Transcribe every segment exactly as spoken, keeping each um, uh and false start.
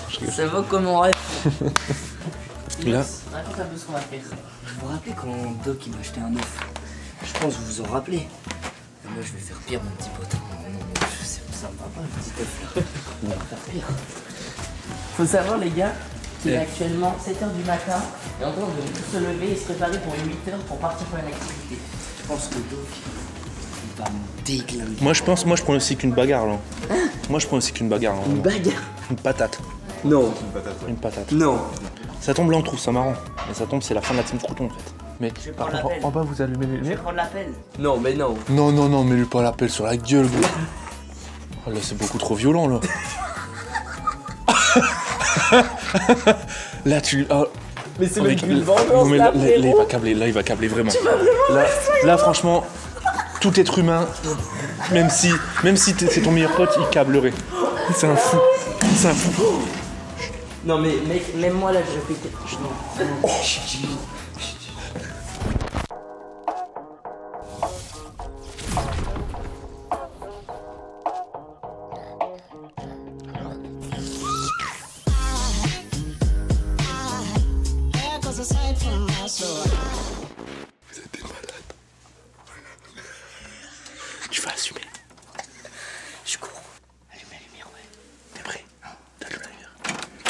Ça va comme on rêve. Là. Raconte un peu ce qu'on va faire. Vous vous rappelez quand Doc il m'a acheté un œuf? Je pense que vous vous en rappelez. Et moi je vais faire pire mon petit pote. Non, non, non, je sais, ça me va pas le petit œuf là. On va faire pire. Faut savoir les gars qu'il est actuellement sept heures du matin et en train de se lever et se préparer pour huit heures pour partir pour une activité. Je pense que Doc il va me déglinguer. Moi je pense, moi je prends aussi qu'une bagarre là. Hein? Moi je prends aussi qu'une bagarre. Là. Une bagarre? Une patate. Non. Une patate. Ouais. Une patate. Non. Ça tombe là on trouve ça marrant. Mais ça tombe c'est la fin de la team Crouton en fait. Mais Je vais par prendre contre l'appel. en bas vous allumez les Je vais lumières. prendre l'appel. Non, mais non. Non non non mets-lui pas l'appel sur la gueule gros. Oh là c'est beaucoup trop violent là. Là tu. Oh. Mais c'est Oh, même mais- plus une vengeance mais là, là, là, là, il frérot. va câbler, là il va câbler vraiment. Là, là franchement, tout être humain, même si, même si t'es- c'est ton meilleur pote, il câblerait. C'est un fou. C'est un fou. Non mais mec, même moi là je fais... Je... Vous êtes des malades. Tu vas assumer. Je cours. Allume la lumière, ouais. T'es prêt? T'allumes la lumière.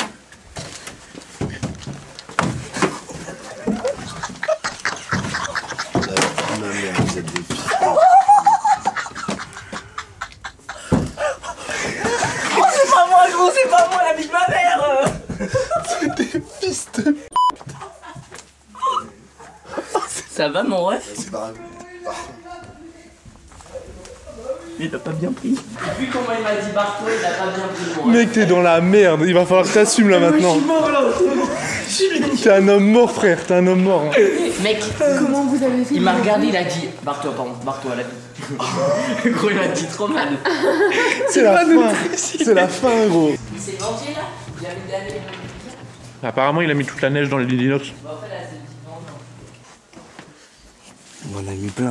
Ma mère, vous êtes des filles. C'est pas moi gros, c'est pas moi la vie de ma mère. C'est des fils de... Ça va mon ref? C'est pas grave. Il a pas bien pris. Vu comment il m'a dit barre-toi, il a pas bien pris mon ref. Mec t'es dans la merde, il va falloir que t'assumes là maintenant. Je suis mort là. T'es un homme mort frère, t'es un homme mort. Hein. Mec, comment vous avez fait? Il m'a regardé, il a dit barre-toi, pardon, barre-toi la vie. Gros, il m'a dit trop mal. C'est la fin, c'est la fin gros. Il s'est vengé là? Il a mis de la neige. Apparemment il a mis toute la neige dans les Linux. Bah, en fait, là, c'est une petite vengeance. On en a mis plein.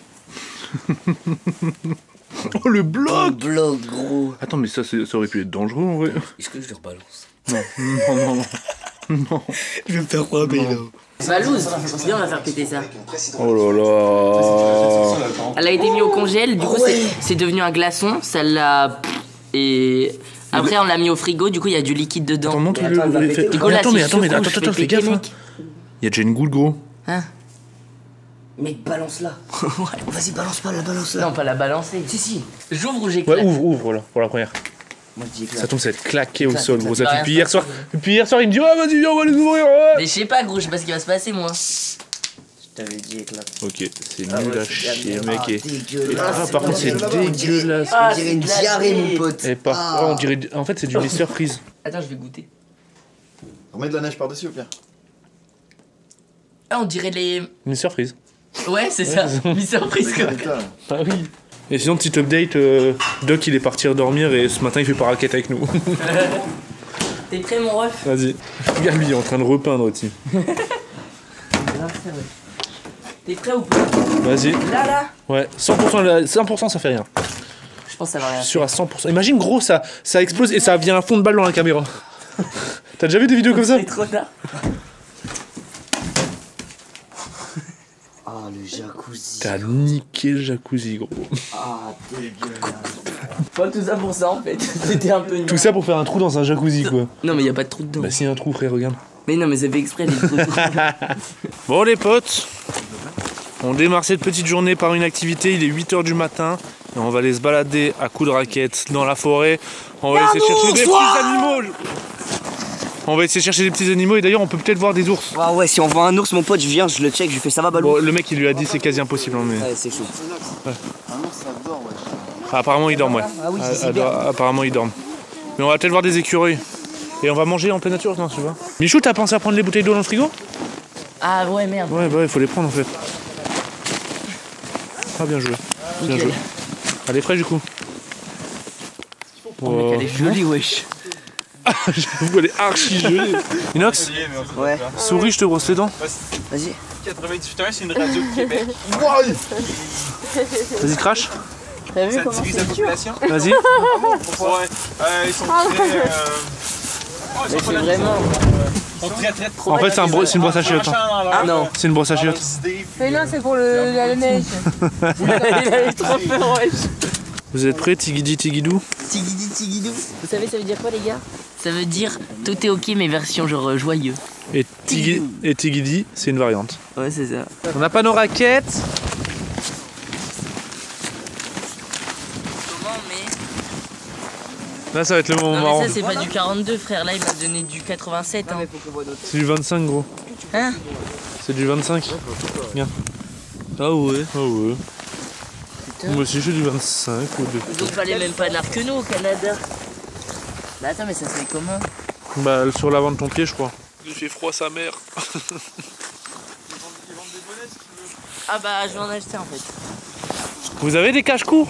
Oh le bloc. Bloc, gros. Attends mais ça, c'est- ça aurait pu être dangereux en vrai. Est-ce que je le rebalance? Non, non, non, non. Non. Je vais me faire frapper là. Valouz, viens on va faire péter ça. Oh là là. Elle a été mise au congèle, du coup c'est- c'est devenu un glaçon, ça l'a... Et après on l'a mis au frigo, du coup il y a du liquide dedans. Attends, montre Mais le. attends, elle va le- péter. fais- Du coup, mais là, attends, c'est mais attends, mais chaud, attends, je attends, fais attends, fais péter, gaffe. Hein. mec. Il y a déjà une goutte, gros. Hein? Mec, balance-la. Vas-y, balance pas, la balance là. Non, pas la balancer. Si, si. J'ouvre ou j'éclate? Ouais, ouvre, ouvre, là, pour la première. Moi, je dis Ça éclate. tombe, ça va être claqué au Éclate, sol, gros. Ça éclate. depuis hier soir. Depuis hier soir, il me dit, ouais, vas-y, viens, on va les ouvrir. Ouais. Mais je sais pas, gros, je sais pas ce qui va se passer, moi. Je t'avais dit éclate. Ok, c'est Ah nul ouais, à c'est chier, bien. mec. Ah, Et... dégueulasse. Ah, par contre, c'est dégueulasse. Ah, On dirait c'est une glacé. diarrhée, mon pote. Et par Ah. oh, on dirait. En fait, c'est du Mister Freeze. Attends, je vais goûter. Remets de la neige par-dessus au pire. Ah, on dirait les... Mister Freeze. Ouais, c'est ça. Mis surprise, quoi. Putain. Ah oui. Et sinon, petit update, euh, Doc il est parti dormir et ce matin il fait pas raquette avec nous. T'es prêt, mon ref? Vas-y. Regarde, lui il est en train de repeindre aussi. T'es prêt ou pas? Vas-y. Là, là? Ouais, cent pour cent, la- cent pour cent ça fait rien. Je pense que ça va rien. Je suis sûr à cent pour cent. Imagine gros, ça, ça explose et ça vient un fond de balle dans la caméra. T'as déjà vu des vidéos comme ça? C'est trop tard. Ah, le jacuzzi. T'as niqué le jacuzzi gros. Ah, dégueulasse. Pas tout ça pour ça, en fait. C'était un peu nul. Tout ça pour faire un trou dans un jacuzzi quoi. Non, mais y a pas de trou dedans. Bah si y a un trou frère, regarde. Mais non, mais ça fait exprès, les trous. Bon les potes, on démarre cette petite journée par une activité, il est huit heures du matin. Et on va aller se balader à coups de raquettes dans la forêt. On va essayer de chercher des petits animaux. On va essayer de chercher des petits animaux et d'ailleurs on peut peut-être voir des ours. Ah ouais, si on voit un ours, mon pote, je viens, je le check, je lui fais ça va, Balou. Bon, le mec il lui a dit c'est quasi impossible hein, mais... Ouais, c'est chaud. Un ours, ça dort, ouais. Ah, apparemment ils dorment ouais. Ah oui, c'est Ah, cyber. ah, apparemment ils dorment. Mais on va peut-être voir des écureuils. Et on va manger en pleine nature, non, tu vois. Michou, t'as pensé à prendre les bouteilles d'eau dans le frigo? Ah ouais, merde. Ouais, bah ouais, faut les prendre en fait. Ah, bien joué. Bien Nickel. joué. Elle est fraîche du coup. Oh, mec, elle est jolie, wesh. J'avoue, elle est archi jolie. Inox, Ouais, souris, je te brosse les dents. vas-y. quatre-vingt-dix-huit ans, c'est une radio de Québec. Vas-y, crache. T'as vu Ça comment divise c'est la dur? population. Vas-y. Ouais, euh, ils sont très. Euh... Mais c'est vraiment. En fait, c'est un bro- c'est une brosse à chiottes. hein. Ah non. C'est une brosse à chiottes. Mais non, c'est pour le, la neige. Il avait trop peur, wesh. Vous êtes prêts, Tigidi Tigidou? Tigidi tigidou. Vous savez, ça veut dire quoi, les gars? Ça veut dire tout est ok, mais version genre euh, joyeux. Et, Tigi- et Tigidi, c'est une variante. Ouais, c'est ça. On n'a pas nos raquettes. Comment, mais. Là, ça va être le moment Non, marrant. mais ça, c'est pas du quarante-deux, frère. Là, il m'a donné du quatre-vingt-sept. Hein. C'est du vingt-cinq, gros. Hein? C'est du vingt-cinq. Regarde. Ah ouais. Ah ouais. Moi aussi, j'ai du vingt-cinq ou deux. Donc, fallait même pas de l'art que nous au Canada. Bah, attends, mais ça se fait comment? Bah, sur l'avant de ton pied, je crois. Il fait froid, sa mère. Ah, bah, je vais en acheter en fait. Vous avez des cache-cou?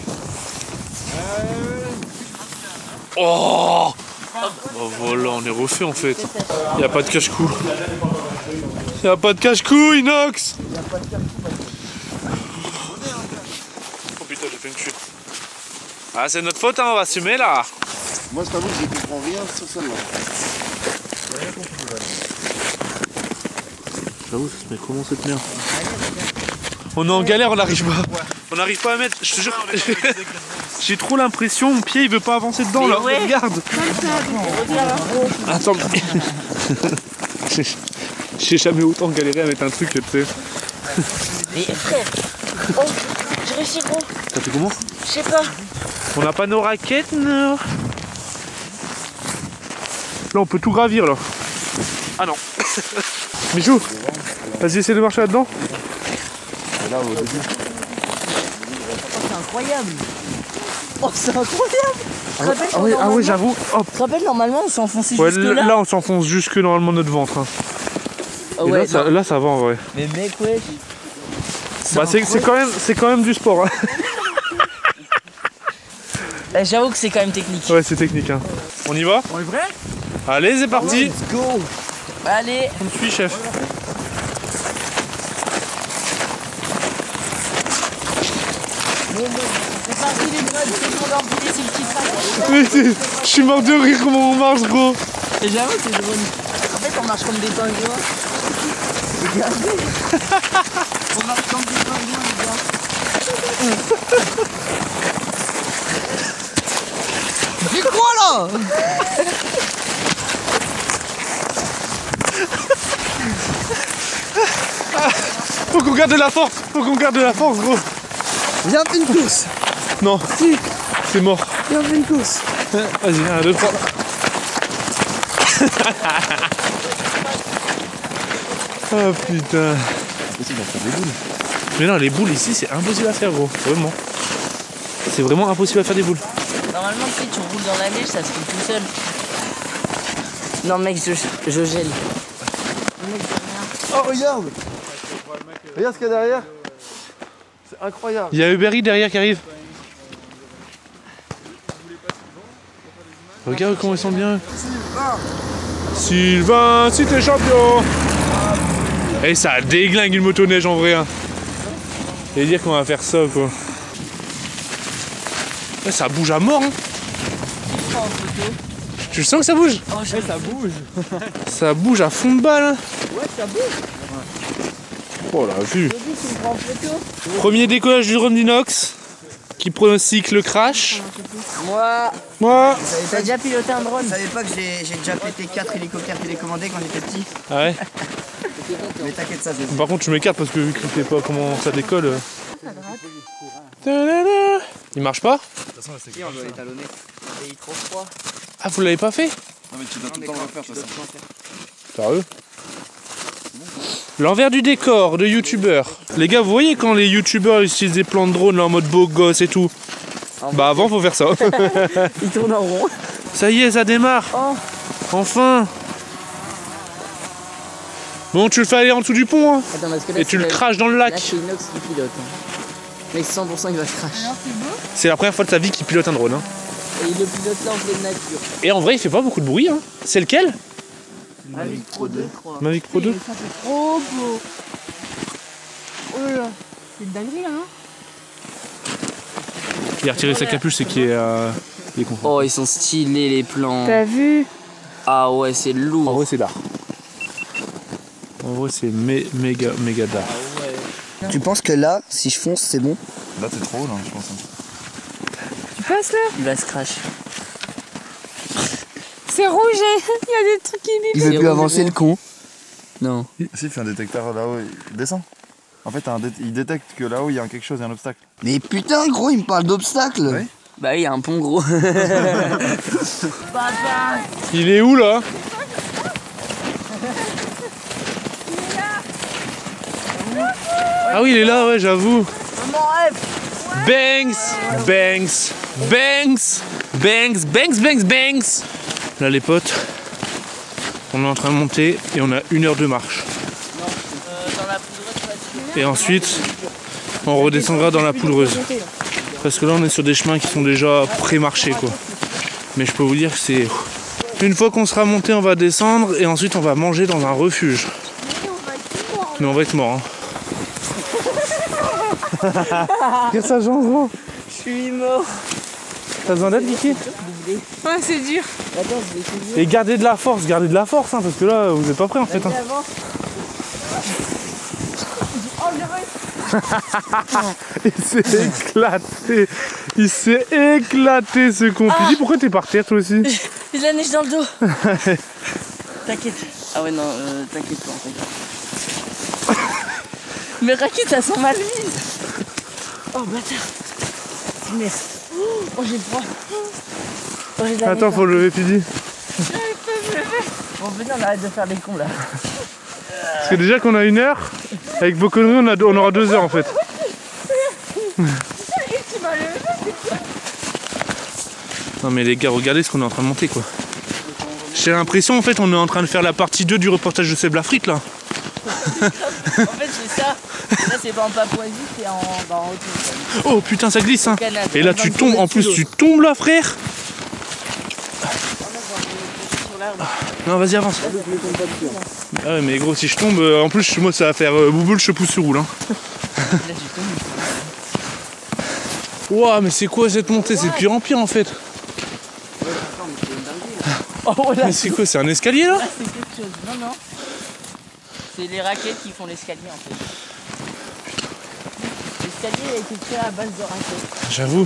Oh! Oh voilà, on est refait en fait. Y a pas de cache-cou. Y a pas de cache-cou, Inox! Oh putain, j'ai fait une chute. Ah, c'est notre faute, hein, on va assumer là. Moi, je t'avoue que je comprends rien sur celle-là. J'avoue, ça se met comment cette merde? On est en galère, on n'arrive pas. On n'arrive pas à mettre. Je te jure. J'ai trop l'impression, mon pied il veut pas avancer dedans là. ouais. Regarde. Attends. mais- J'ai- J'ai jamais autant galéré à mettre un truc, tu sais. Mais frère, oh, j'ai réussi, gros. T'as fait comment? Je sais pas. On n'a pas nos raquettes, non? Là, on peut tout gravir là. Ah non. Michou, vas-y, essaie de marcher là-dedans. Là, au début. C'est incroyable. Oh, c'est incroyable. Ah, ouais, ah ouais, ah ouais, j'avoue. Hop. Tu te rappelles, normalement, on s'est enfoncé Ouais, jusque là, là. là, on s'enfonce jusque normalement notre ventre. hein. Ah Et ouais, là, ça, non. là, ça va en vrai. Mais mec, ouais. Bah, c'est c'est quand, même- c'est quand même du sport. hein. Eh, J'avoue que c'est quand même technique. Ouais, c'est technique. Hein. On y va? On est vrai? Allez, c'est parti. Let's go. Allez. On me suit, chef. C'est parti les gars, c'est pour leur filer ces petits sacs. Mais c'est- Je suis mort de rire comment on marche, gros. Et j'avoue, c'est drôle. En fait, on marche comme des pingouins. Regardez. On marche comme des pingouins, les gars. C'est quoi là? Faut qu'on garde de la force. Faut qu'on garde de la force, gros. Viens, fais une course. Non. Si. C'est mort. Viens, fais une course. Vas-y, un, deux, trois. Oh putain. Mais non, les boules ici, c'est impossible à faire, gros. Vraiment. C'est vraiment impossible à faire des boules. Normalement, si tu roules dans la neige, ça se fait tout seul. Non, mec, je, je gèle. Oh, regarde! Regarde ce qu'il y a derrière. C'est incroyable. Il y a Uber Eats derrière qui arrive. Regarde comment ils sont bien. Sylvain, si t'es champion. Et ça déglingue une motoneige en vrai. Hein. Et dire qu'on va faire ça quoi. Ouais, ça bouge à mort. Hein. Tu le sens que ça bouge? Oh, je... Ça bouge. Ça bouge à fond de balle. Hein. Ouais, ça bouge. Oh la vue. Tu me prends en photo? Premier décollage du drone d'Inox. Qui pronostique le crash. Moi, Moi. t'as déjà piloté un drone? Vous savez pas que j'ai j'ai déjà pété quatre hélicoptères télécommandés quand j'étais petit? Ah ouais. Mais t'inquiète, ça c'est. Par contre, je m'écarte parce que vu que tu sais pas comment ça décolle. euh. Ta-da-da. Il marche pas? Si, on doit l'étalonner. Et il est trop froid. Ah, vous l'avez pas fait? Non, mais tu dois tout le temps le refaire, de toute façon. Sérieux? L'envers du décor de youtubeurs. Les gars, vous voyez quand les youtubeurs utilisent des plans de drone là, en mode beau gosse et tout? Bah avant, faut faire ça. Il tourne en rond. Ça y est, ça démarre. Oh. Enfin. Bon, tu le fais aller en dessous du pont hein, Attends, parce que là, et tu c'est le la- craches dans le Là, lac. c'est Inox qui pilote. Hein. Mais cent pour cent, il va se crash. C'est la première fois de sa vie qu'il pilote un drone. Hein. Et il le pilote là en pleine nature. Et en vrai, il fait pas beaucoup de bruit. Hein. C'est lequel? Mavic Pro deux, je crois. Mavic Pro deux. Ça fait trop beau. Oh là là. C'est une dinguerie là, hein? Il a retiré sa capuche, c'est qu'il est, euh, il est content. Oh, ils sont stylés les plans. T'as vu? Ah ouais, c'est En lourd. vrai, c'est d'art. En vrai, c'est mé méga, méga d'art. Tu penses que là, si je fonce, c'est bon? Là, c'est trop haut, là, je pense. Tu passes là? Il va se crash. C'est rouge, il y a des trucs qui Il bipent. veut C'est plus rouge, avancer gros. le con. Non. Si, il fait un détecteur là-haut, il descend. En fait, un dé- il détecte que là-haut, il y a quelque chose, il y a un obstacle. Mais putain, gros, il me parle d'obstacle. Oui. Bah oui, il y a un pont gros. Il est où là? Ah oui, il est là, ouais, j'avoue. Banks, Banks, Banks, Banks, Banks, Banks, Banks. Là, les potes, on est en train de monter et on a une heure de marche. Et ensuite, on redescendra dans la poudreuse. Parce que là, on est sur des chemins qui sont déjà pré-marchés, quoi. Mais je peux vous dire que c'est... Une fois qu'on sera monté, on va descendre et ensuite on va manger dans un refuge. Mais on va être mort. Hein. Qu'est-ce que ça change, gros? Je suis mort. T'as besoin d'aide, Vicky? Ouais, c'est dur. Et gardez de la force, gardez de la force, hein, parce que là, vous n'êtes pas prêts en fait. Hein. Il s'est éclaté. Il s'est éclaté ce con. Tu dis pourquoi t'es par terre toi aussi? J'ai de la neige dans le dos. T'inquiète. Ah ouais, non, euh, t'inquiète pas, t'inquiète. Mais raquette, ça sent mal mise. Oh bâtard. Merde. Oh, j'ai froid. Oh, j'ai de la Attends, neige, faut le lever, Pidi. Bon, venez, on arrête de faire des cons là. Parce que déjà qu'on a une heure, avec vos conneries, on, a, on aura deux heures en fait. Non mais les gars, regardez ce qu'on est en train de monter quoi. J'ai l'impression en fait on est en train de faire la partie deux du reportage de Seb Lafrite là. En fait, c'est ça. Là, c'est pas en Papouasie, c'est en, bah, en haute. Oh putain, ça glisse hein. Canada. Et là tu tombes, en plus tu tombes là frère. Sur l'arbre. Non vas-y avance. Ah ouais mais gros si je tombe, euh, en plus moi ça va faire euh, bouboule, je pousse sur roule hein. Là, tu tombes. Ouah mais c'est quoi cette montée? C'est de pire en pire en fait. Oh là, Mais c'est quoi? C'est un escalier là? là, c'est quelque chose. Non, non. C'est les raquettes qui font l'escalier en fait. L'escalier a été fait à base de raquettes. J'avoue.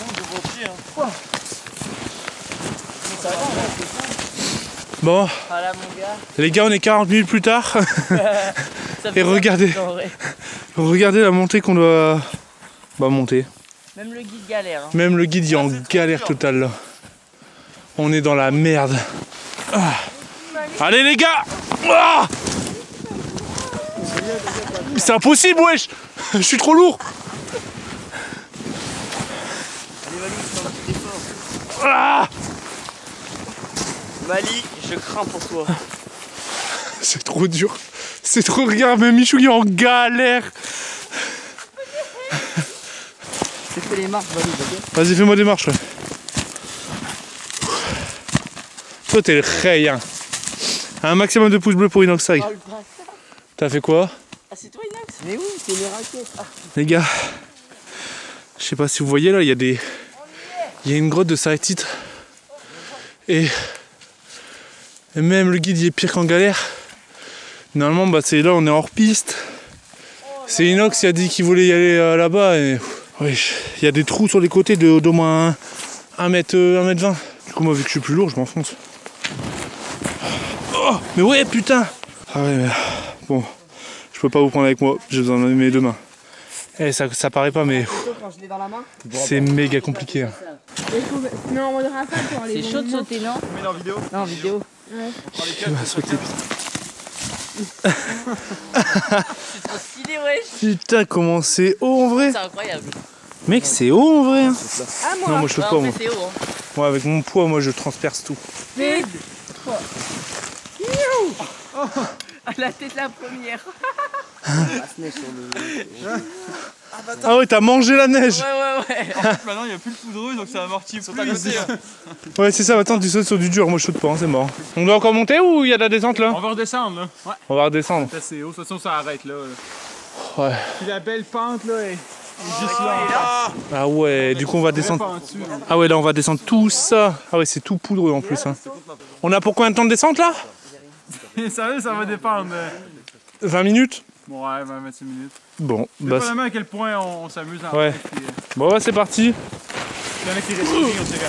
Bon, Voilà mon gars. les gars on est quarante minutes plus tard. Ça Et fait regardez. pas en vrai. Regardez la montée qu'on doit bah, monter. Même le guide galère. Hein. Même le guide il est en galère totale là. On est dans la merde. Ah. Allez les gars ah. C'est impossible wesh. Je suis trop lourd. Ah. Mali, je crains pour toi. C'est trop dur. C'est trop... Regarde, même Michou il est en galère. Je fais les marches, vas-y, ok. Vas-y, fais-moi des marches. Ouais. Toi, t'es le rey. Hein. Un maximum de pouces bleus pour Inoxide. Oh, le brassard. T'as fait quoi? Ah, c'est toi Inox? Mais oui, c'est les raquettes. Ah. Les gars, je sais pas si vous voyez là, il y a des... Il y a une grotte de stalactites. Et... Et même le guide il est pire qu'en galère. Normalement, bah, c'est là, on est hors piste. C'est Inox qui a dit qu'il voulait y aller euh, là-bas. Et... Oui, il y a des trous sur les côtés de d'au moins un mètre vingt. Du coup, moi, vu que je suis plus lourd, je m'enfonce. Oh, mais ouais, putain! Ah ouais, mais... Bon, je peux pas vous prendre avec moi, j'ai besoin de mes deux mains. Eh, ça, ça paraît pas, mais Quand je l'ai dans la main. c'est méga compliqué. Hein. Il faut se mettre en mode rafale pour aller. C'est chaud de sauter, non? Mais en vidéo. Non, en vidéo. Tu vas sauter. C'est trop stylé, wesh. Putain, comment c'est haut en vrai? C'est incroyable. Mec, c'est haut en vrai. Hein. Ah, moi. Non, moi je peux Ouais, pas, en moi. fait, c'est haut. Hein. Moi, avec mon poids, moi je transperce tout. Mais... Ah, la tête la première. Ah ouais, t'as mangé la neige. Ouais, ouais, ouais. Maintenant, il n'y a plus le poudreux, donc ça amortit plus ici. Ouais, c'est ça, maintenant tu sautes sur du dur, moi je saute pas, hein, c'est mort. On doit encore monter ou il y a de la descente là? On va redescendre, là. Ouais. On va redescendre. C'est assez haut, de toute façon, ça arrête, là. Ouais. Puis la belle pente, là, est Juste là. Ah ouais, du coup on va descendre. Ah ouais, là on va descendre tout ça. Ah ouais, c'est tout poudreux en plus. Hein. On a pour combien de temps de descente là? Sérieux, ça va dépendre. Mais... vingt minutes? Bon, ouais, vingt à vingt-cinq minutes. Bon, C'est bah. pas vraiment à quel point on, on s'amuse en Ouais. fait. Puis, Bon, ouais, c'est parti. il y en a qui restent on sait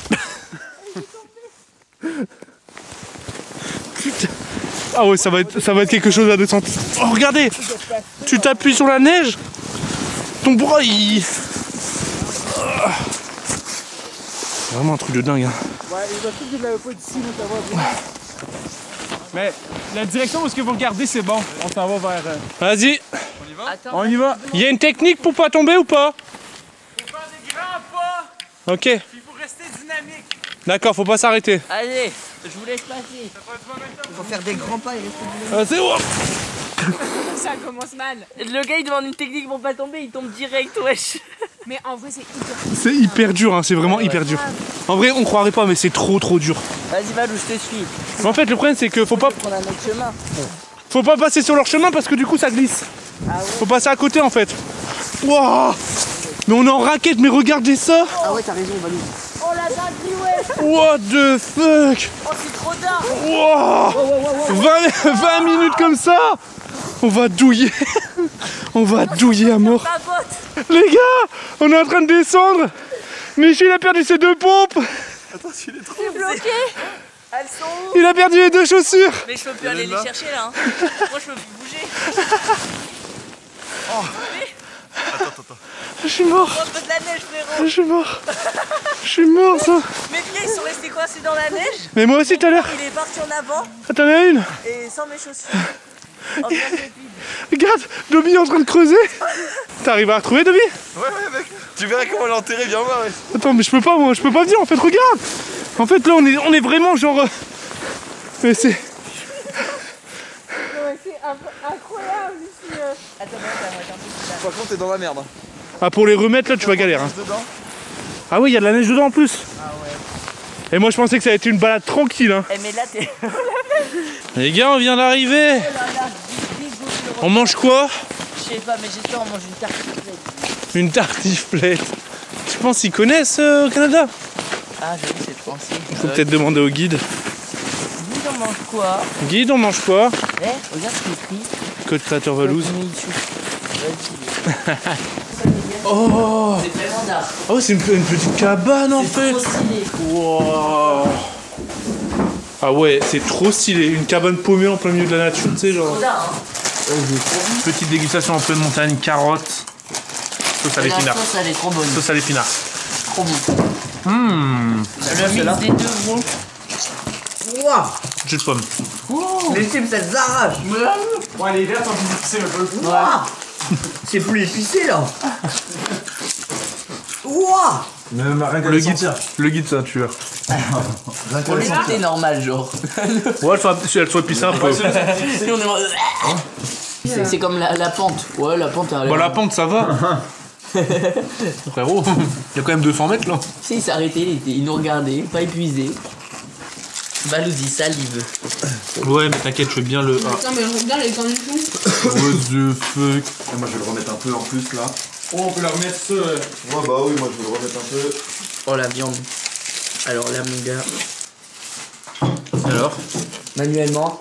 jamais. Putain. Ah ouais, ça va être, ça va être quelque chose à descendre. Oh, regardez! Tu t'appuies sur la neige, ton bras il. Ah. C'est vraiment un truc de dingue. Hein. Ouais, il va tout de la pas d'ici, mais ça va bien. Mais la direction où est-ce que vous regardez, c'est bon. On s'en va vers. Euh... Vas-y, Attends. On y va. il y a une technique pour pas tomber ou pas? Faut faire des grands pas, Ok, puis il faut rester dynamique. d'accord, faut pas s'arrêter. Allez, je vous laisse passer. Faut faire des grands pas et rester Ah, c'est bon. Ça commence mal. Le gars il demande une technique pour pas tomber, il tombe direct, wesh. Mais en vrai, c'est hyper. C'est hyper dur, hein, c'est vraiment hyper dur. En vrai, on croirait pas, mais c'est trop trop dur. Vas-y Valou, je te suis. Mais en fait, le problème c'est que faut pas, Prendre un autre chemin. faut pas passer sur leur chemin parce que du coup ça glisse. Ah ouais. Faut passer à côté en fait. Wouah! Mais on est en raquette, mais regardez ça! Ah ouais, t'as raison, Valou. Oh la dinguerie, wesh. What the fuck! Oh c'est trop tard. Wouah! vingt, vingt minutes comme ça! On va douiller! On va douiller à mort! Ma botte. Les gars! On est en train de descendre! Michel a perdu ses deux pompes! C'est bloqué. Elles sont où? Il a perdu les deux chaussures! Mais je peux plus aller les chercher là. Hein. Moi je peux plus bouger. Je suis mort! Oh, un peu de la neige frérot. Je suis mort! Je suis mort ça! Mes pieds ils sont restés coincés dans la neige. Mais moi aussi tout à l'heure! Il est parti en avant Ah, t'en as une? et sans mes chaussures. Oh bien rapide. Regarde! Dobby est en train de creuser! T'arrives à la retrouver, Dobby? Ouais, ouais, mec. Tu verras comment l'enterrer, viens voir. Ouais. Attends, mais je peux pas, moi, je peux pas venir en fait, regarde! En fait, là, on est, on est vraiment genre. euh, Mais c'est. C'est incroyable ici. euh. Attends, attends, attends, attends. Par contre, t'es dans la merde. Ah, pour les remettre, là, tu vas galérer. Hein. Dedans. Ah, oui, il y a de la neige dedans en plus! Ah ouais. Et moi, je pensais que ça allait être une balade tranquille, hein. Eh mais là t'es. Les gars, on vient d'arriver! Oh là là, dégoût le On mange quoi? Je sais pas, mais j'espère on mange une tartiflette. Une tartiflette. Tu penses qu'ils connaissent euh, au Canada? Ah, j'avoue, c'est français. Faut peut-être demander au guide. Vous, on mange quoi? Guide, on mange quoi? Eh, regarde ce qui est écrit. Code créateur Valouz. Vas-y. Oh! C'est vraiment d'art. Oh, c'est une, une petite cabane en C'est fait! trop stylé. Wow. Ah ouais, c'est trop stylé. Une cabane paumée en plein milieu de la nature, tu sais, genre. Trop d'art, hein. Petite dégustation en pleine montagne, carottes, sauce à Et la l'épinard. sauce, elle est trop bonne. Sauce à l'épinard. Trop bon. Hum, Le mix des deux, gros. Ouah, jus de pomme. les chips, elles arrachent. Ouais, les verts sont plus épicés un peu. Ouah, c'est plus épicé là. Ouah. Même rien qu'à Le les guide, sentir. le guide, c'est un tueur. Rien qu'à Pour les lui, sentir. c'est normal, genre. Ouais, elle soit, si elle soit épicée un peu. Et on est en- C'est c'est comme la, la pente. Ouais, la pente, elle a Bon, la pente, ça va. Frérot, il y a quand même deux cents mètres là. Tu sais, il s'est arrêté, il, était- il nous regardait, pas épuisé. Balou dit salive. Ouais, mais t'inquiète, je fais bien le. Ah. Attends, mais regarde les cornichons. What the fuck? Et moi, je vais le remettre un peu en plus là. Oh, on peut leur mettre ça. euh, Ouais, bah oui, moi, je vais le remettre un peu. Oh la viande. Alors là, mon gars. Alors? Manuellement.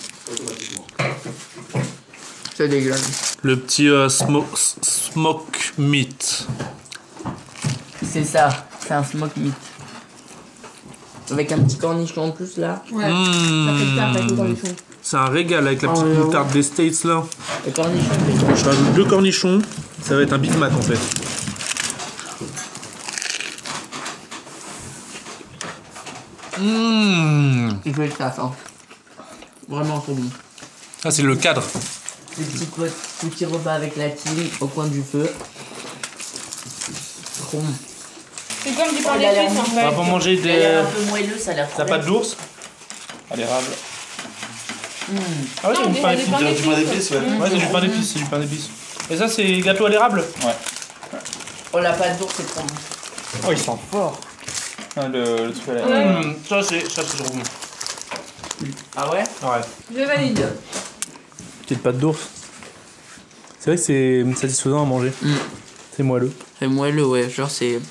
C'est dégueulasse. Le petit euh, smo- s- smoke meat. C'est ça, c'est un smoke meat. Avec un petit cornichon en plus là. Ouais. Ça fait tard avec les Mmh. cornichons. C'est un régal avec la petite Oh, moutarde des States là. Le cornichon, Je rajoute deux cornichons. Ça va être un Big Mac en fait. Mmh. il fait le taf, hein. Vraiment trop bon. Ah, c'est le cadre. Des petits, potes, petits repas avec la team au coin du feu. Trop bon. C'est comme du pain il a l'air d'épices en On va fait. pas manger Il a l'air des. un peu moelleux, ça a l'air trop T'as pas bien. de d'ours? À l'érable. Mmh. Ah ouais, Non, c'est des- du pain des d'épices. pains Du pain d'épices, d'épices. ouais. Mmh. Ouais, c'est du pain d'épices, c'est du pain d'épices. Et ça, c'est gâteau à l'érable? Oh la pâte d'ours, c'est trop bon. Oh, ils sont forts. Ah, le, le truc à la. Mmh, ça, c'est ça, c'est trop bon. Ah ouais? Ouais. Je valide. Petite pâte d'ours. C'est vrai que c'est satisfaisant à manger. Mmh. C'est C'est moelleux. C'est moelleux, ouais. Genre, c'est.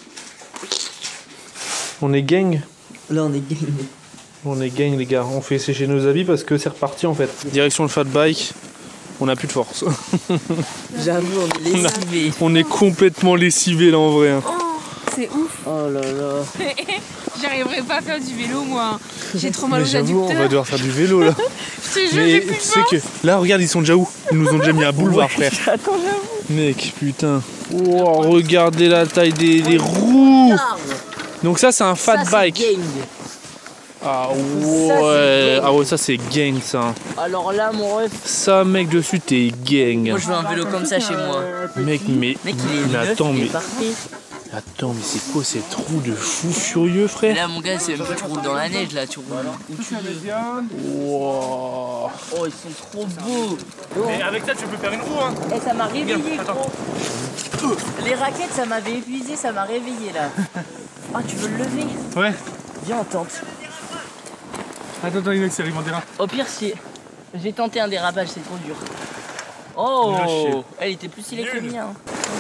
On est gang. Là, on est gagné. On est gang, les gars. On fait sécher nos habits parce que c'est reparti en fait. Direction le fat bike. On a plus de force. J'avoue, on est lessivés. On est complètement lessivés là en vrai. Hein. Oh, c'est ouf. Oh là là. J'arriverai pas à faire du vélo, moi. J'ai trop mal Mais aux j'avoue, on va adducteurs. devoir faire du vélo là. Je te jure, Mais j'ai tu plus de sais force. que là, regarde, ils sont déjà où? Ils nous ont déjà mis un boulevard, frère. Attends, j'avoue. Mec, putain. Wow, regardez la taille des, des roues. Donc ça, c'est un fat Ça, bike. c'est gang. Ah c'est ouais, gang. ah ouais, ça c'est gang ça. Alors là, mon ref. Ça, mec, dessus, t'es gang. Moi, je veux un vélo comme ça chez moi. Mec, mais, Mec, il est mais neuf, attends, il est mais parfait. attends, mais c'est quoi ces trous de fou furieux, Et frère? là, mon gars, c'est même pas tu roules dans la neige, là, tu roules où tu veux. Wow. Oh, ils sont trop beaux. Mais avec ça, tu peux faire une roue, hein. Et ça m'a réveillé, gros. Les raquettes, ça m'avait épuisé, ça m'a réveillé, là. Ah, tu veux le lever? Ouais. Viens, on tente. Attends, attends, il arrive en dérape. Au pire, si j'ai tenté un dérapage, c'est trop dur. Lâché. Oh, elle était plus stylée que le mien.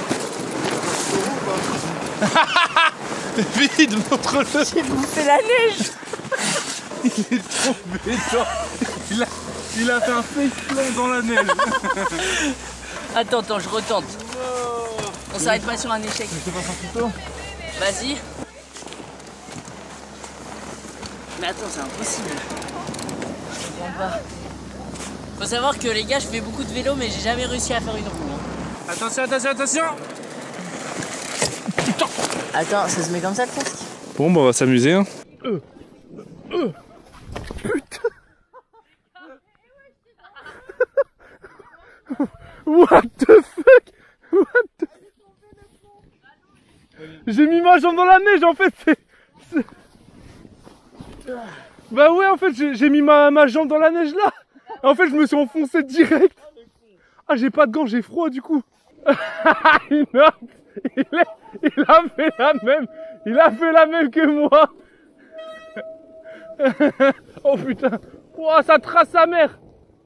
Vite, montre-le. J'ai bouffé la neige. Il est tombé dans... Il a, il a fait un face dans la neige. Attends, attends, je retente. On s'arrête pas sur un échec. Je te passe un tuto. Vas-y. Mais attends, c'est impossible. Je comprends pas. Faut savoir que les gars, je fais beaucoup de vélo, mais j'ai jamais réussi à faire une roue. Hein. Attention, attention, attention. Attends, ça se met comme ça le casque? Bon, bah on va s'amuser. Hein. Euh. Euh. Putain. What the fuck? What the... J'ai mis ma jambe dans la neige en fait. C'est... c'est... Bah ouais, en fait, j'ai, j'ai mis ma, ma jambe dans la neige là. En fait, je me suis enfoncé direct. Ah, j'ai pas de gants, j'ai froid du coup. il, a, il, a, il a fait la même. Il a fait la même que moi. Oh putain. Oh, ça trace sa mère.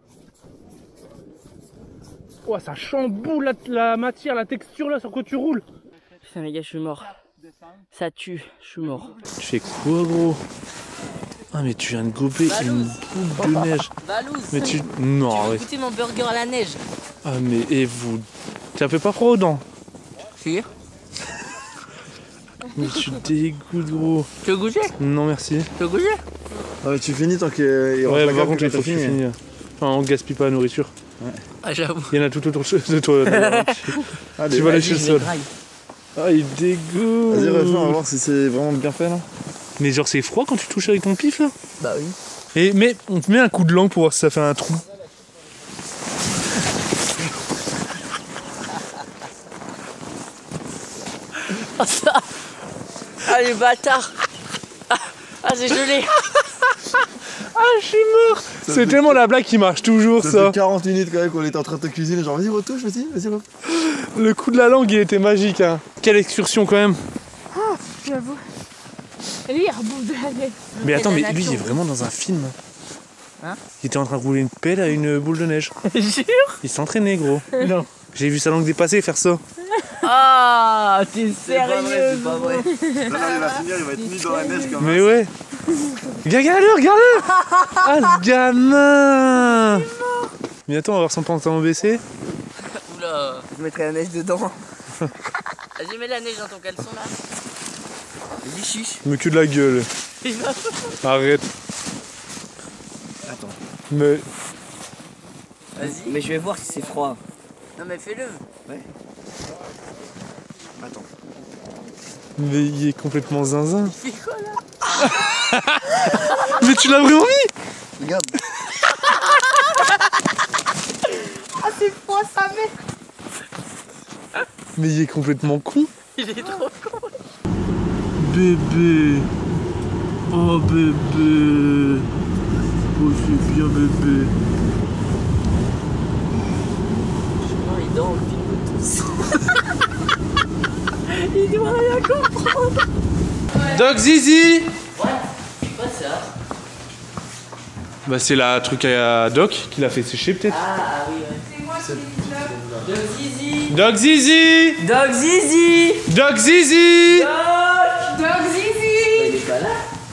Oh, ça chamboule la, la matière, la texture là sur quoi tu roules. Putain, les gars, je suis mort. Ça tue, je suis mort. Tu fais quoi, gros? Ah, mais tu viens de gober une boule de neige. Valouz. Mais tu. Non, Tu veux arrête. goûter mon burger à la neige? Ah, mais et vous. Ça fait pas froid aux dents? Si. Mais tu dégoûtes, gros. Tu veux goûter? Non, merci. Tu veux goûter? Ah, mais tu finis tant qu'il Ouais, par contre, il faut que tu finisses. Enfin, on gaspille pas la nourriture. Ah, j'avoue. Il y en a tout autour de toi. Allez, Tu vas aller Vas-y, chez le je sol. les graille. Ah, il dégoûte. Vas-y, refais, on va voir si c'est vraiment bien fait là. Mais genre, c'est froid quand tu touches avec ton pif là? Bah oui. Et mais on te met un coup de langue pour voir si ça fait un trou. Ah, ça. Ah, les bâtards. Ah, ah, c'est gelé. Ah, je suis mort. C'est tellement la blague qui marche toujours Ça ça. fait quarante minutes quand même qu'on était en train de te cuisiner, genre vas-y retouche, vas-y, vas-y retouche. Le coup de la langue il était magique hein. Quelle excursion quand même. J'avoue. Et lui, il rebouffe de la neige. Mais attends, la mais lui nature. il est vraiment dans un film. Hein? Il était en train de rouler une pelle à une boule de neige. Jure. Il s'entraînait gros. Non. J'ai vu sa langue dépasser faire ça. Ah, t'es sérieux? pas vrai. Là, il va finir, il va être mis dans la neige quand même. Mais ouais. Regarde-le, regarde-le. Ah le gamin. Mais attends, on va voir son pantalon baissé. Oula. Je mettrai la neige dedans. Vas-y, mets la neige dans ton caleçon là. Vas-y, chuche. Me cul de la gueule. Arrête. Attends. Mais Vas-y. Mais je vais voir si c'est froid. Non, mais fais-le. Attends. Mais il est complètement zinzin. Fais quoi là? Mais tu l'as vraiment mis? Regarde. Ah, c'est froid, sa mère. Mais il est complètement con. Il est trop con. Bébé. Oh bébé. Oh c'est bien bébé. Non, il dort, on filme tous. Il doit rien comprendre. Doc Zizi. Ouais, c'est quoi ça? Bah c'est la truc à Doc qui l'a fait sécher peut-être. Ah, ah oui, ouais. C'est moi qui l'ai. De Zizi. Doc Zizi. Doc Zizi. Doc Zizi. Doc Zizi. Il est pas là.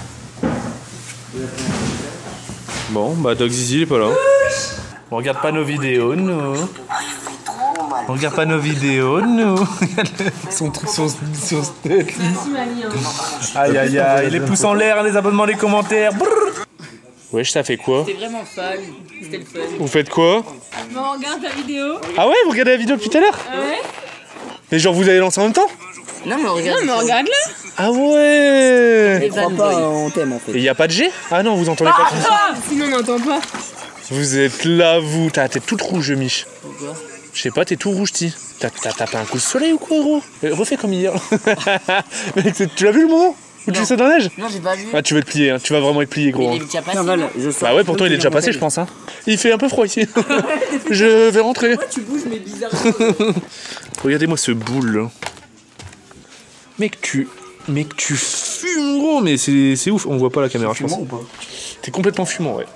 Bon, bah Doc Zizi il est pas là. On regarde pas nos vidéos, nous. On regarde pas nos vidéos, nous. Regarde son truc sur son tête. Aïe aïe aïe, les pouces en l'air, les abonnements, les commentaires. Brrr. Wesh, ça fait quoi? C'était vraiment fun. C'était le fun. Vous faites quoi? On regarde ta vidéo. Ah ouais, vous regardez la vidéo depuis tout à l'heure? Ouais. Mais genre vous avez lancé en même temps? Non mais regarde. Non, mais regarde-le. Ah ouais. Les Je crois vannes, pas, boy. on t'aime en fait. Et y a pas de G? Ah non, vous entendez pas. Ah, sinon on n'entend pas. Vous êtes là, vous. T'as la tête toute rouge, Mich. Pourquoi? Je sais pas, t'es tout rouge, ti. T'as t'as tapé un coup de soleil ou quoi, gros? Euh, Refais comme hier. Mec, c'est- tu l'as vu le moment où tu fais ça dans la neige? Non j'ai pas vu. Ah, tu vas te plier, hein. Tu vas vraiment être plié, gros. Il hein. est déjà passé. Tiens, Val, non je Bah ouais, pourtant il est déjà passé, je pense. Hein. Il fait un peu froid ici. Je vais rentrer. Tu bouges mais bizarre. Regardez-moi ce boule là. Mec, tu. Mec, tu fumes, gros, mais c'est c'est ouf. On voit pas la caméra, je pense. T'es complètement fumant, ouais.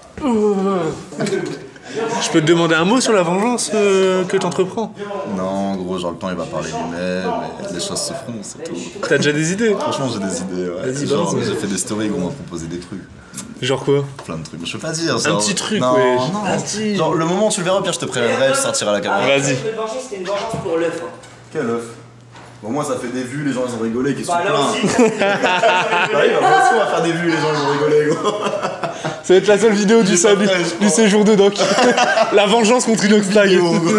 Je peux te demander un mot sur la vengeance euh, que t'entreprends? Non, gros, genre le temps il va parler lui-même, et les choses se feront, c'est tout. T'as déjà des idées? Franchement, j'ai des idées, ouais. Vas-y, Genre, balance. j'ai fait des stories, gros, on m'a proposé des trucs. Genre quoi? Plein de trucs. Mais je peux pas dire ça. Un petit truc, non, ouais. non. Un petit- Genre, le moment où tu le verras, au pire, je te préviendrai, je sortirai à la caméra. Vas-y. C'était une vengeance pour l'œuf. Quel œuf? Au moins, ça fait des vues, les gens ils ont rigolé, qui sont pleins. Bah oui, bah moi aussi, on va faire des vues, les gens ils vont rigoler, gros. Ça va être la seule vidéo du, salut, du séjour de Doc. La vengeance contre Inox Tag.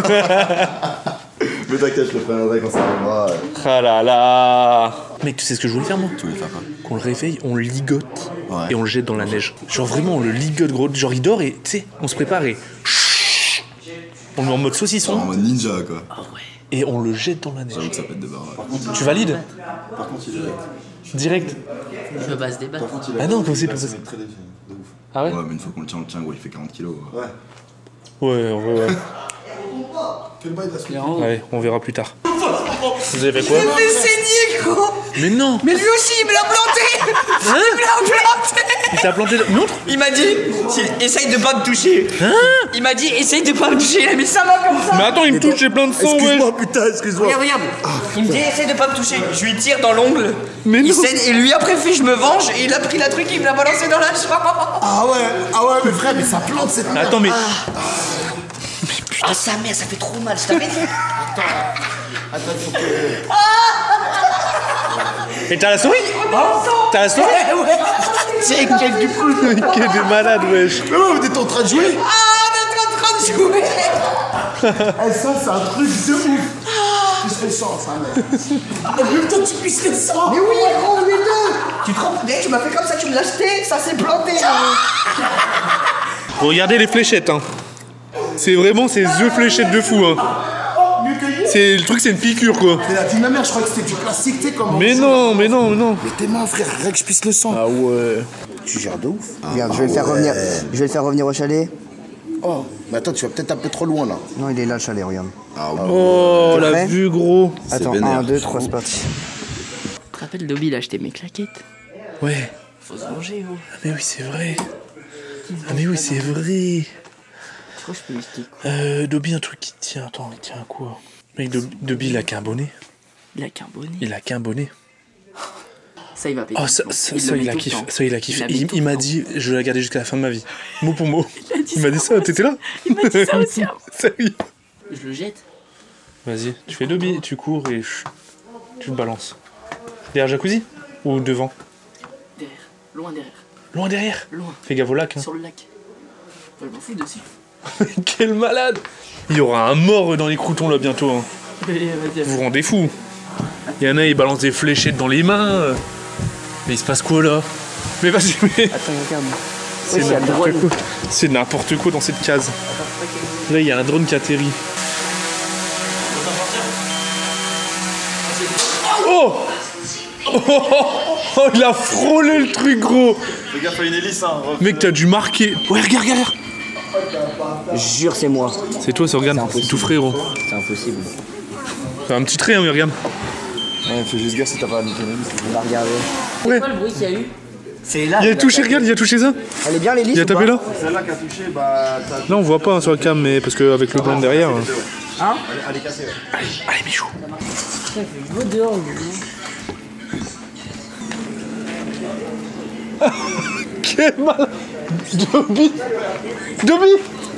Mais t'inquiète, je le préviendrai quand ça arrivera. Ah là là. Mec, tu sais ce que je voulais faire, moi? Tu voulais faire quoi? Qu'on le réveille, on le ligote Ouais. et on le jette dans la neige. Genre vraiment, on le ligote, gros. Genre il dort et tu sais, on se prépare et. On le met en mode En saucisson mode ninja, quoi. et on le jette dans la neige. J'avoue que ça peut être des barres. Ouais. Tu valides? Par contre, il est direct. Direct? Je veux pas se débattre. Par contre, il est Ah non, comme c'est pas Ouais, ça. c'est très défi, de ouf. Ah ouais? Ouais, mais une fois qu'on le tient, on le tient, gros, il fait quarante kilos. Ouais. Ouais, ouais, ouais. Quel bail d'assaut? Allez, on verra plus tard. Vous avez fait quoi? Il fait saigner, gros. Mais non! Mais lui aussi, il me l'a planté. Hein? Il me l'a planté. Il t'a planté une autre? Il m'a dit, si- essaye de pas me toucher. Hein? Il m'a dit, essaye de pas me toucher. Il a mis sa main comme ça. Mais attends, il me touche, j'ai plein de sang, ouais! putain, excuse-moi. Regarde, regarde. Il me dit, essaye de pas me toucher. Je lui tire dans l'ongle. Mais Il non. saigne et lui après fait, je me venge. Et il a pris la truc, il me l'a balancé dans la chambre. Ah ouais, ah ouais, mais frère, mais ça plante cette merde. Attends, mais. Ah sa mère, ça fait trop mal, je t'avais dit. Et t'as la souris? T'as la souris? C'est quel du coup. Quel est malade, wesh! Mais ouais, vous êtes en train de jouer? Ah, on est en train de jouer. Eh, ça, c'est un truc de ouf. Puisse le sang, ça, mec. En même temps, tu puisses le sang. Mais oui, gros, les deux. Tu te rends compte, tu m'as fait comme ça, tu me l'as jeté, ça s'est planté. Regardez les fléchettes, hein. C'est vraiment ces œufs fléchettes de fou, hein. C'est le truc, c'est une piqûre, quoi. Mais la team de ma mère, je crois que c'était du plastique, tu sais, comme. Mais non, mais non, mais non. Mais t'es mains, frère, rien que je puisse le sang. Ah ouais. Tu gères de ouf. Regarde, je vais le faire revenir. Je vais le faire revenir au chalet. Oh, mais attends, tu vas peut-être un peu trop loin là. Non, il est là le chalet, regarde. Ah ouais. Oh, T'es la prêt? vue, gros. Attends, vénère, un, deux, je trois, c'est parti. Tu te rappelles, Dobby, il a acheté mes claquettes. Ouais. Faut se venger, oh. Ah, mais oui, c'est vrai. Ah, mais oui, c'est vrai. Pourquoi je peux lui jeter quoi? Euh, Dobby, un truc qui tient. Attends, il tient à quoi? Mec, Dobby, Dobby, il a qu'un bonnet. Il a qu'un bonnet. Il a qu'un bonnet. Ça, il va payer. Oh, ça, ça, le ça, met il a tout le kiffé. temps. Ça, il a kiffé. la met Il, tout il le m'a temps. dit, je vais la garder jusqu'à la fin de ma vie. Mot pour mot. Il a dit Il m'a dit ça, t'étais là? Il m'a dit ça aussi. Hein. Sérieux? Je le jette. Vas-y, tu fais Dobby, tu cours et chut, tu le balances. Derrière jacuzzi? Ou devant? Derrière. Loin derrière. Loin derrière? Loin. Fais gaffe au lac. Hein. Sur le lac. Je m'en fous dessus. Quel malade! Il y aura un mort dans les croutons là bientôt. Hein. Allez, vas-y. Vous vous rendez fou? Il y en a, ils balancent des fléchettes dans les mains. Mais il se passe quoi là? Mais vas-y, mais. Attends, regarde. C'est il y a le n'importe drone. quoi. C'est n'importe quoi dans cette case. Là, il y a un drone qui atterrit. Oh! Oh, oh, oh, il a frôlé le truc, gros! Fais gaffe à une hélice, hein. Mec, t'as dû marquer. Ouais, regarde, regarde, regarde. Jure, c'est moi. C'est toi, c'est regarde. C'est tout frais, gros. C'est impossible. C'est un petit trait, hein, mais regarde. Ouais, fais juste gaffe si t'as pas niqué une hélice. On va regarder. C'est quoi le bruit qu'il y a eu? C'est là. Il a touché, regarde, il a touché ça. Elle est bien, l'hélice? Il a ou tapé pas là. Celle-là qui a touché, bah. t'as- Là, on voit pas hein, sur la cam, mais parce qu'avec le blanc derrière. hein. Hein? Allez, allez casser. Ouais. Allez, allez, Michou. Ça fait beau dehors, lui. Quel mal. Dobby. Dobby.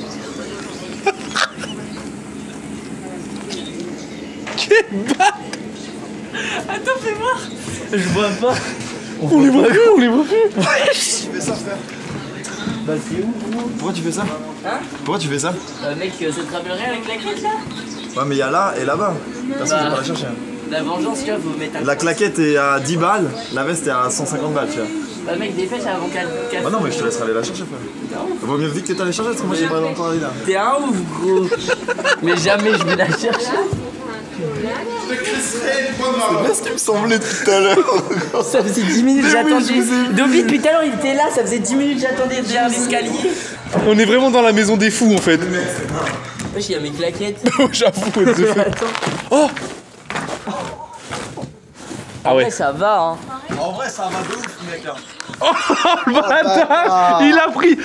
Quel bâtard. Attends, fais voir. Je vois pas. On les voit plus, on les voit plus. Tu fais ça, frère? Bah, c'est où, gros? Pourquoi tu fais ça? Hein? Pourquoi tu fais ça? Euh, mec, euh, ça te rappellerait avec la claquette là? Ouais, mais il y a là et là-bas. Personne Bah. ne va la chercher. La vengeance, tu vois, faut mettre un. La claquette est à dix balles, la veste est à cent cinquante balles, tu vois. Bah, mec, dépêche avant qu'elle. qu'elle- Bah non, mais je te laisserai aller la chercher, frère. Vaut mieux vite que t'ailles la chercher parce que moi j'ai pas encore aller là. T'es un ouf, gros. Mais jamais je vais la chercher. C'est ce qui me semblait tout à l'heure. Ça faisait dix minutes que Mais oui, j'attendais. je vous ai vu. Dobby, depuis tout à l'heure, il était là, ça faisait dix minutes que j'attendais derrière l'escalier. On est vraiment dans la maison des fous en fait. Wesh, il y a mes claquettes. Oh, j'avoue, what the fuck. Attends. Oh. Ah ouais. Ouais, ça va, hein. En vrai, ça va de ouf, mec là. Oh le bâtard. Il a pris.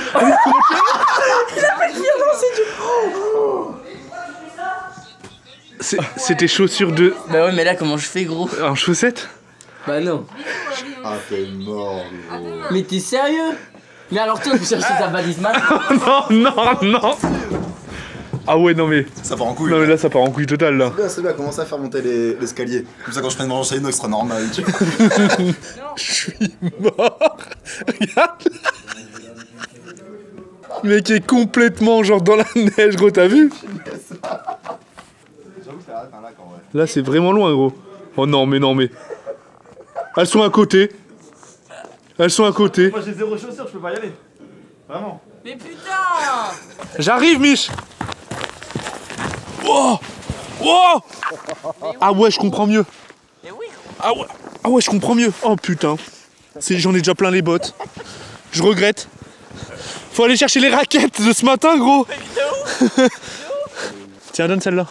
C'est- C'était chaussures de. Bah ouais, mais là, comment je fais, gros? En chaussettes. Bah non. Ah, t'es mort, gros. Mais t'es sérieux? Mais alors, toi, tu cherches ta valise maintenant? Non, non, non. Ah ouais, non mais. Ça part en couille. Non mais là ça part en couille totale là. C'est bien, c'est bien, commence à faire monter les- l'escalier. Comme ça, quand je prends une vengeance à Inox, ce sera normal. Tu vois. Je suis mort. Regarde. Le mec est complètement genre dans la neige, gros, t'as vu? J'avoue que c'est un lac en vrai. Là c'est vraiment loin, gros. Oh non, mais non, mais. Elles sont à côté. Elles sont à côté. Moi j'ai zéro chaussure, je peux pas y aller. Vraiment. Mais putain! J'arrive, Mich. Oh. Oh. Ah ouais, je comprends mieux. Mais oui, Ah ouais, ah ouais, je comprends mieux. Oh putain. C'est- J'en ai déjà plein les bottes. Je regrette. Faut aller chercher les raquettes de ce matin, gros. Tiens, donne celle-là.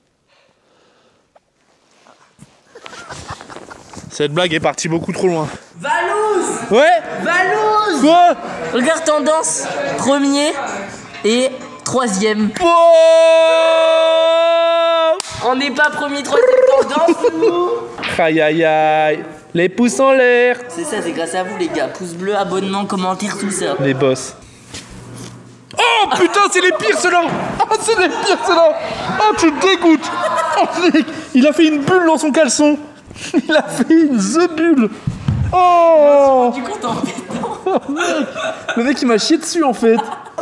Cette blague est partie beaucoup trop loin. Valouz! Ouais. Valouz! Quoi? Regarde tendance, premier et troisième. Oh. On n'est pas premier, troisième tendance, nous! Aïe aïe aïe. Les pouces en l'air. C'est ça, c'est grâce à vous, les gars. Pouce bleu, abonnement, commentaire, tout ça. Les boss. Oh putain, c'est les pires ceux-là. Oh, c'est les pires ceux-là. Oh, tu te dégoûtes. Oh, mec, il a fait une bulle dans son caleçon. Il a fait une the bulle. Oh. Du coup, t'en fais tant. Le mec il m'a chié dessus en fait.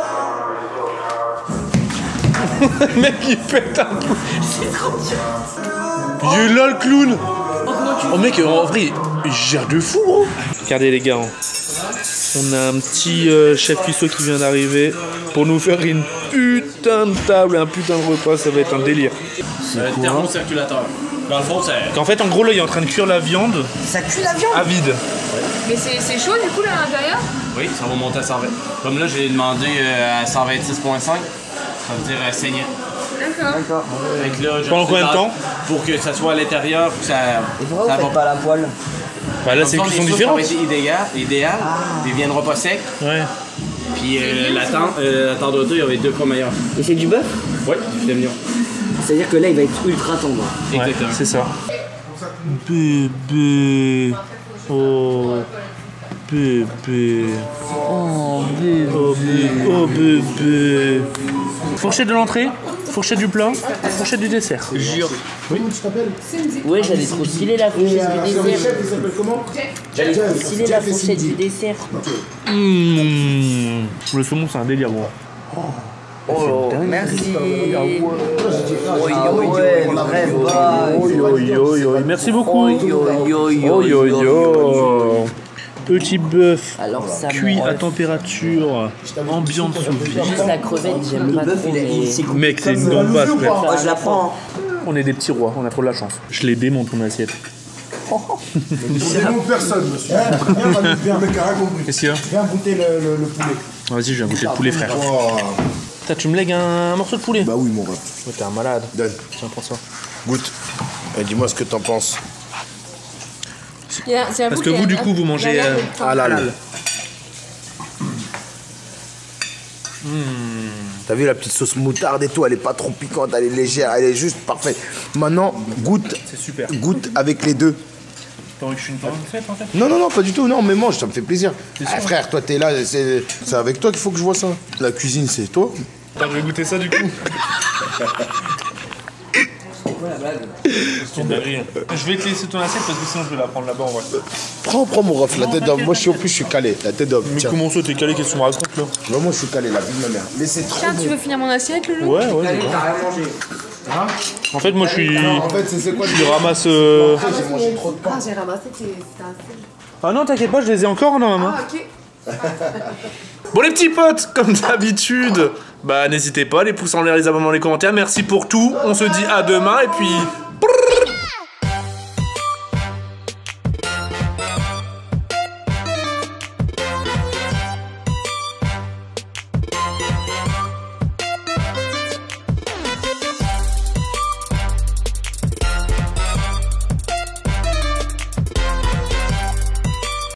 Le mec il pète un coup. C'est trop bien. You lol clown. Oh, comment tu Oh mec en vrai il gère de fou gros. Regardez les gars. On a un petit euh, chef cuistot qui vient d'arriver pour nous faire une putain de table, un putain de repas, ça va être un délire. Euh, thermocirculateur. Dans le fond, c'est. En fait en gros là il est en train de cuire la viande Ça cuit la viande. à vide. Mais c'est c'est chaud du coup là à l'intérieur? Oui, ça va monter à cent vingt. Comme là, j'ai demandé euh, à cent vingt-six virgule cinq. Ça veut dire euh, saignant. D'accord. Fait que là, je Pendant fais combien de dans- temps? Pour que ça soit à l'intérieur, pour que ça. Et pourquoi ça vous faites pas la poêle? Bah là c'est une cuisson différente. Ça va être idéal, idéal. Il viendra pas sec. Ouais. Puis euh, la tente, euh, la tente d'auto, il va être deux fois meilleure. Et c'est du bœuf? Oui, du filet mignon. C'est-à-dire que là, il va être ultra tendre. Exactement. C'est ça. Bébé. Oh. Bébé. Oh, bébé. Oh bébé. Oh bébé. Fourchette de l'entrée, fourchette du plat, fourchette du dessert. Jure. Ouais, j'allais trop stylé la fourchette du dessert. J'allais trop stylé la fourchette du dessert. Mmh. Le saumon c'est un délire gros. Oh, merci. Ah ouais, vraiment. Oi, oi, oi, oi. Merci beaucoup. Yo, yo, yo, Oi, oi, yo. Petit bœuf Alors ça cuit me à température ambiante sous vide. Juste la crevette, j'aime pas trop. mais- Mec, c'est une bombasse, mec. Oh, je la prends. On est des petits rois, on a trop de la chance. Je les démonte ton assiette. démonte personne, monsieur. Viens, viens, viens, le mec a rien compris. Qu'est-ce qu'il y a? Viens goûter le, le, le poulet. Vas-y, je viens goûter le poulet, frère. Oh. Putain, tu me lègues un morceau de poulet? Bah oui, mon ref. Ouais, t'es un malade. Donne, Tiens, prends ça. goûte. Et dis-moi ce que t'en penses. Parce que vous, du coup, vous mangez euh, Halal. Mmh. T'as vu la petite sauce moutarde et tout, elle est pas trop piquante, elle est légère, elle est juste parfaite. Maintenant, goûte. C'est super. Goûte avec les deux. T'as envie que je suis une fête en fait? Non, non, non, pas du tout, non, mais mange, ça me fait plaisir. Ah, frère, toi t'es là, c'est c'est avec toi qu'il faut que je vois ça. La cuisine, c'est toi. Attends, je vais goûter ça du coup. C'est quoi la blague? C'est une dinguerie. Je vais te laisser ton assiette parce que sinon je vais la prendre là-bas en vrai. Prends, prends mon ref, la tête d'homme. Moi, je suis au plus, je suis calé, la tête d'homme. Mais Tiens. comment ça, t'es calé? Qu'est-ce qu'on me raconte là? Ouais, moi, je suis calé, la vie de ma mère. Mais c'est trop Tiens, bon. tu veux finir mon assiette, Loulou? Ouais, ouais, Allez, c'est bon. t'as rien mangé. Hein? En fait, moi je suis. En fait, c'est c'est quoi Je ramasse. euh, J'ai mangé trop de pain. Ah, j'ai ramassé, c'était un Ah non, t'inquiète pas, je les ai encore dans ma main. Ah, ok. Bon les petits potes, comme d'habitude, bah n'hésitez pas, les pouces en l'air, les abonnements, les commentaires. Merci pour tout. On se dit à demain et puis